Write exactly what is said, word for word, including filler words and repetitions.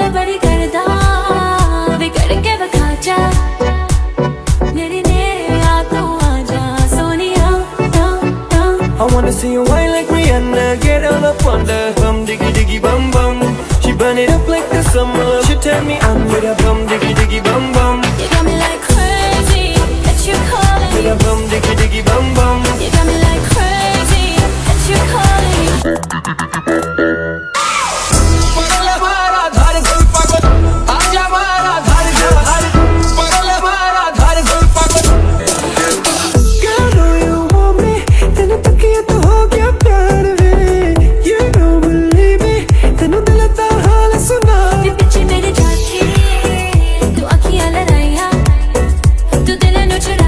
मैं बड़ी करदा बिगड़ के बखा जा मेरी नेड़े आ तू आजा Sonia I wanna see you whine like Rihanna, get all up on the bum diggy diggy bum bum. She burn it up like the summer. She tell me I'm with a bum diggy diggy bum bum. You got me like crazy that you calling With a bum diggy diggy bum bum. You got me like crazy that you calling Noche